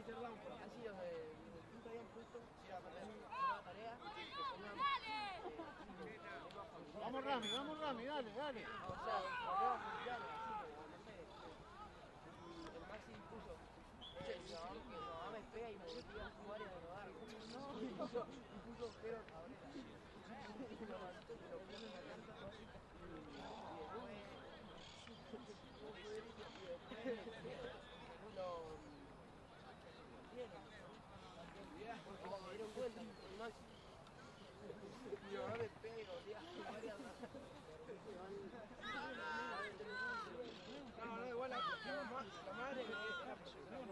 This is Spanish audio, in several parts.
Así desde el punto habían puesto, si era para una tarea, Vamos Rami, dale. O sea, tarea familiar, así, pero no sé. El Maxi puso, che, mi mamá me pega y me obliga a jugar y a drogar. No, y puso pero Cabrera. Y lo mandó, te lo pone en la carta. Y después lo... Porque me dieron vuelta el Maxi. Mi mamá me pega y lo obliga a jugar y a drogar. No, igual la madre era profesional.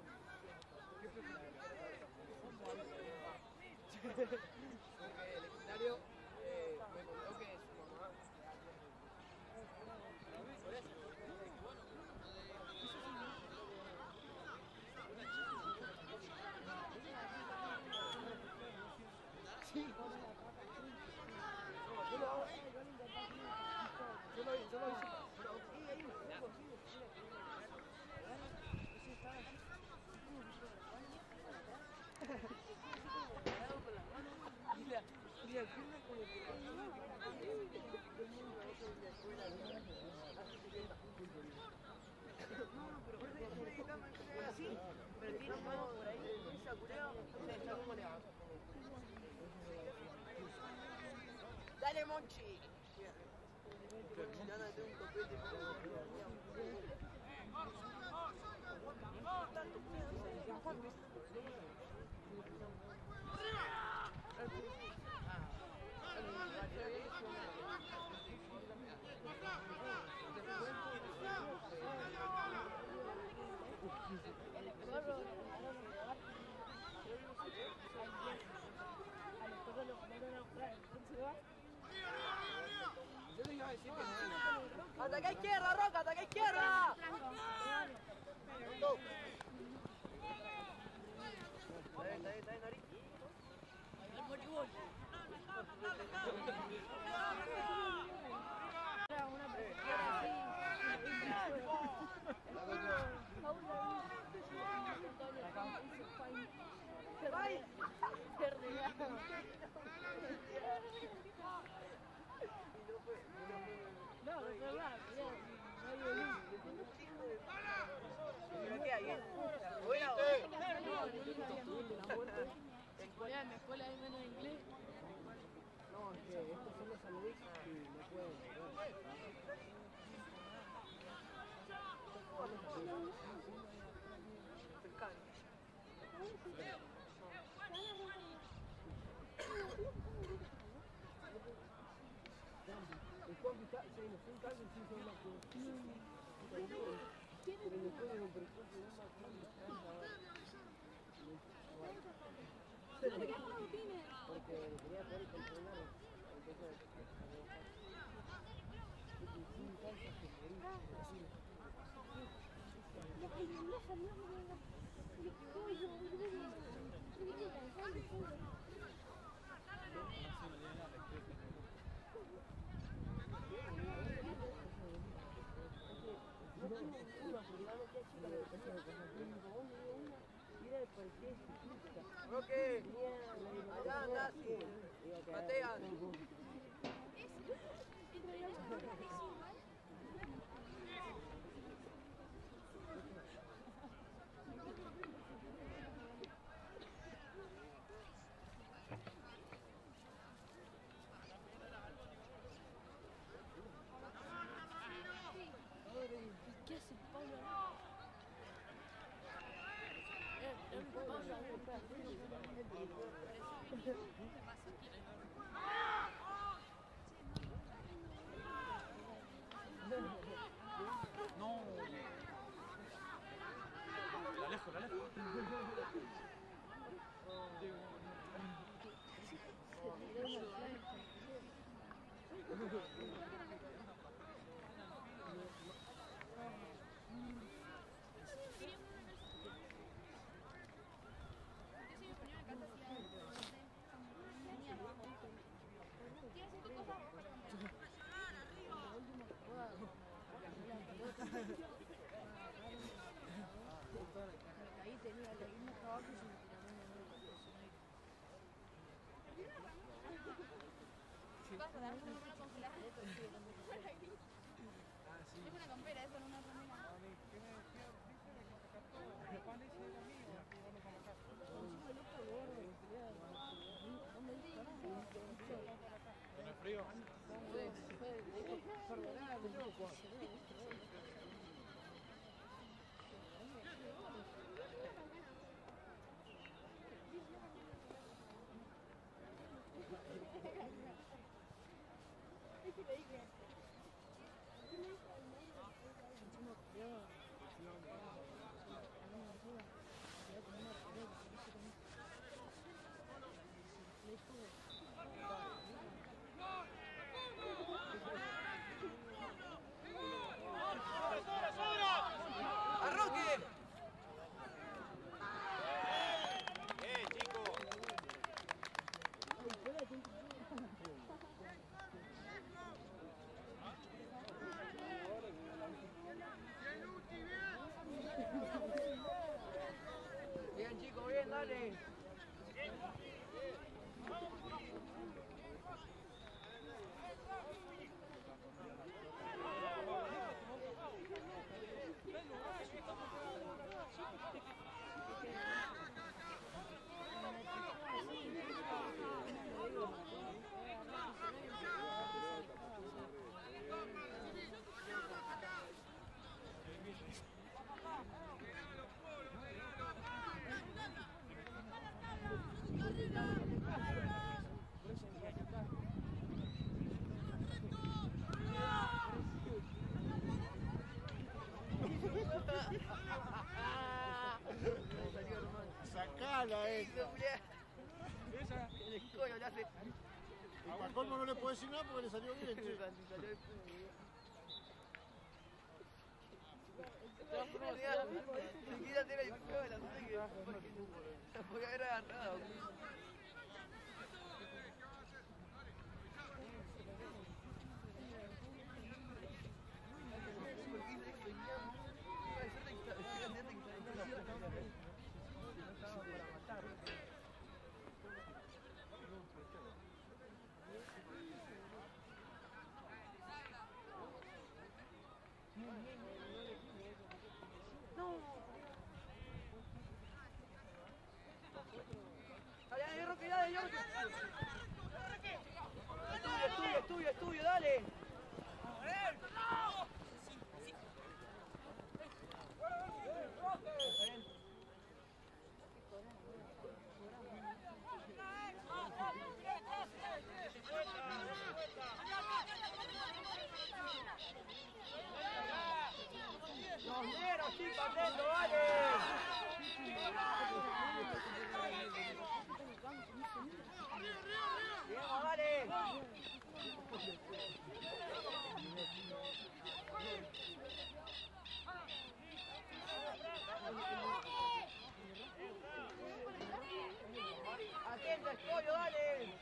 Porque el escenario me contó que su mamá. Por eso. Sí. Yo lo hago. Yo lo hice. Sí, ahí me pongo, sí. Ese estaba así. Con las manos. Y la pierna como que pero así, pero tiene las manos por ahí, un sacureo, no sé, ya cómo le va. ¡Dale, Monchi! Chilana de un copete tanto yo te iba a decir que no. ¡Ataca izquierda, Roca! ¡Ataca izquierda! Está bien, Nari. El voleibol. No, es verdad, ¿qué hay? En la escuela hay menos inglés. No, es que estos son los saludos y no pueden volver. El Juan está, se nos fue un caldo y se hizo una cosa. Pero después de un presupuesto de una porque quería poder controlar. Entonces, Roque, allá andás, Matean. ¿Qué hace Pablo? No. La alejo. Ahí tenía la misma cosa, ¿verdad? Como una congelación. Ah, sí. Es una campera, eso no una remera. A mí, ¿qué me decía? Dice de que sacar todo. El pan ese era mío, aquí vamos para la casa. ¿Tiene frío? ¡Arroque! Chico. Bien, chicos, bien, dale. Sacala esa. Esa. El escollo le hace. Y para colmo no le puedo decir nada porque le salió bien, che. Salió el puño. Si quiere hacer el fuego, la sé que. La podía haber agarrado. Dale, Roque, dale, Roque. Es tuyo, es tuyo, dale. Los negros, chicos, atento, vale. Diego, dale. Atento, escollo, dale.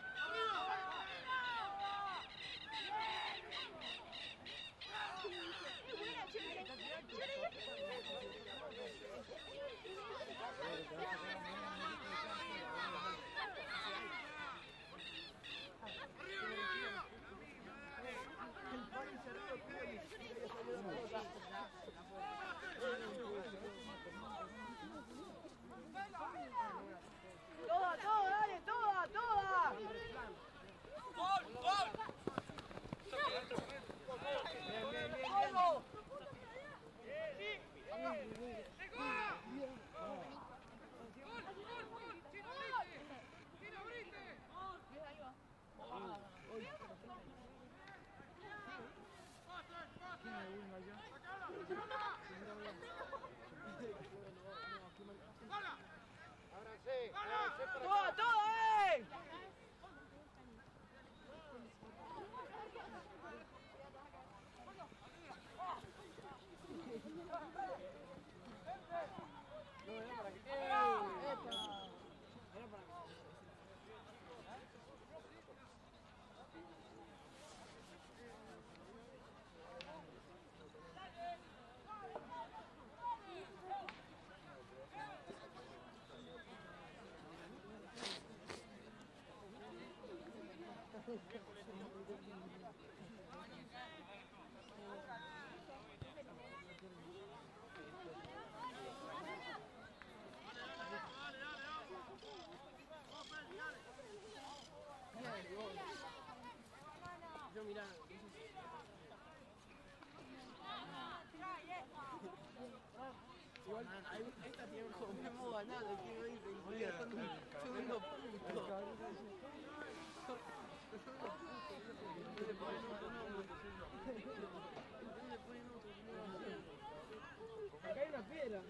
Toda, toda, dale, toda, toda. Bien, bien, bien, bien. ¡Toda, toda, eh! Yo mirá, igual esta tiene como hemos ganado, que no dice, segundo punto. Le ponen otro nombre. Le ponen otro nombre. Acá hay una piedra.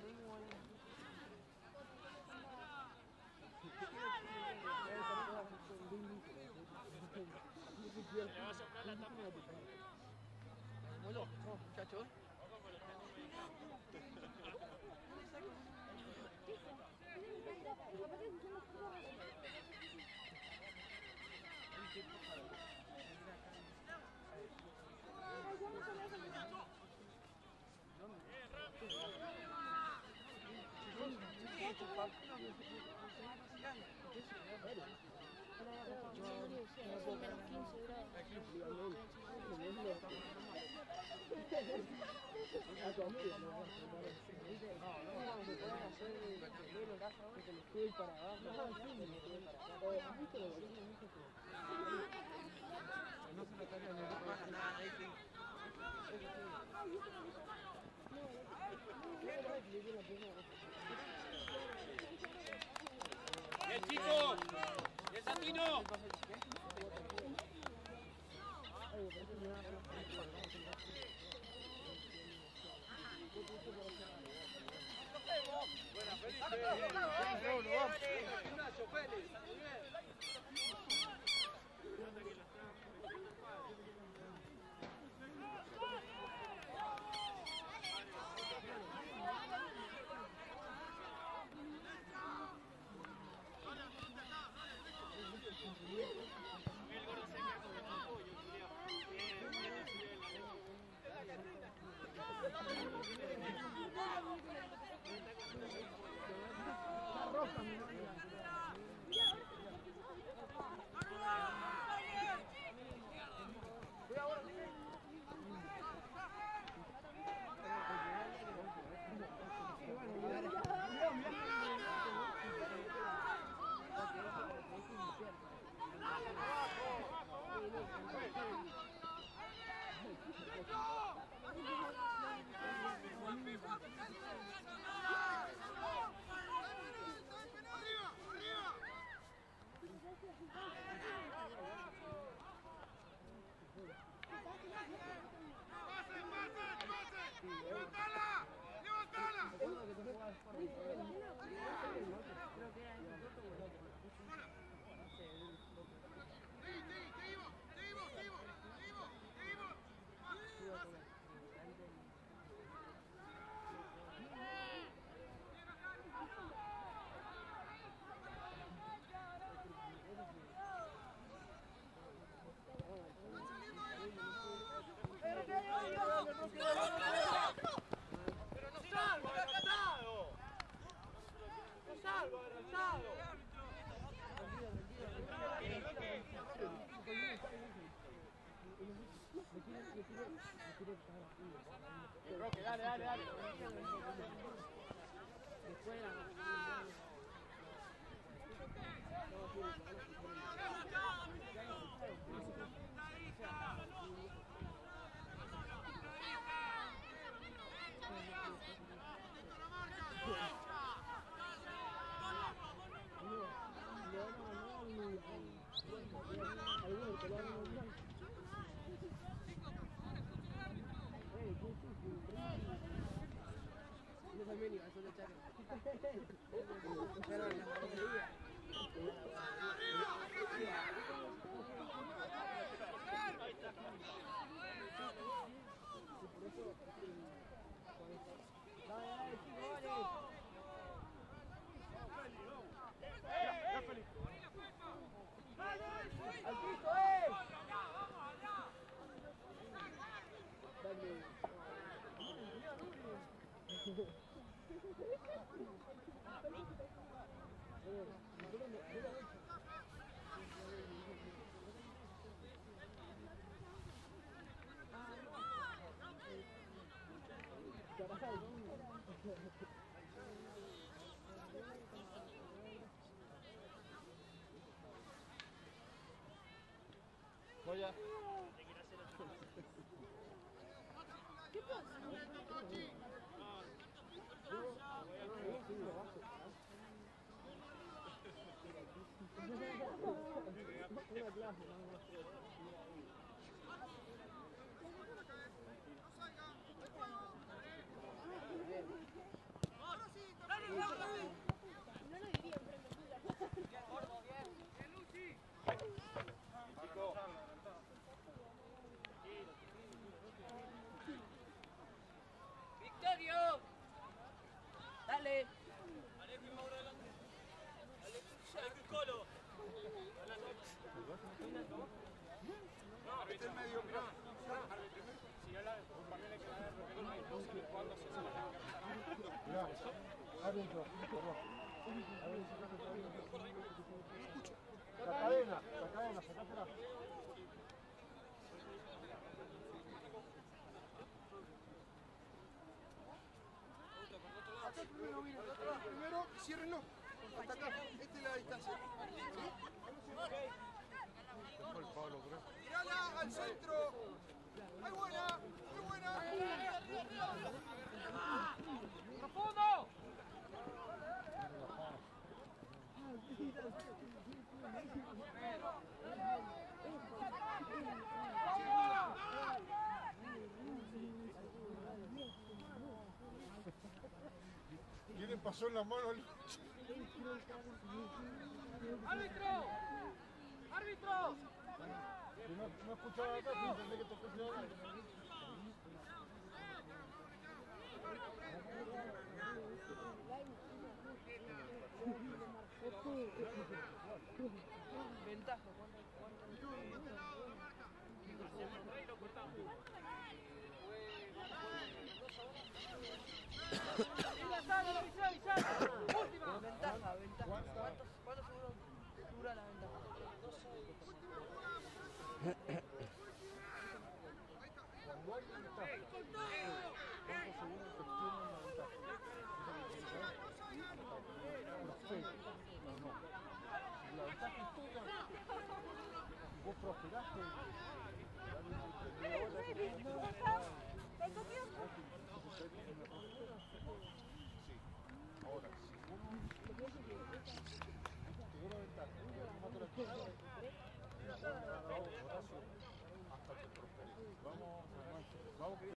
Bueno, muchachos. A tu amigo le vas a mandar el estoy para abajo. ¿Viste lo bonito No se lo cambia ni No pasa nada, ahí sí. ¡Bien, chicos! ¡Bien, Santino! Buena, Felipe. Gimnasio, Félix. Muy bien. Roque, dale, dale, dale. Yo también iba a soltar. Joya. ¡Victorio! ¡Dale! Este es medio, mirá. Si habla de un papel que va a dar no sabe cuándo se va a Mirá, árbitro, la cadena, sacátela. Acá primero, ciérrenlo. Hasta acá, esta es la distancia. Tirala al centro. ¡Muy buena! ¡Muy buena! ¡Profundo! ¿Quién le pasó en la mano al... ¡Árbitro! ¡Árbitro! No escuchaba acá, pensé que te escuchaba. Ventaja. Ventaja. ¿Cuántos segundos dura la ventaja? Cuando alguien está, ¿cuántos segundos te extienden la ventaja? Prospera. No. La ventaja es tuya. Vos prosperaste. Ahora, si uno te da la ventaja, hasta que prosperes. Vamos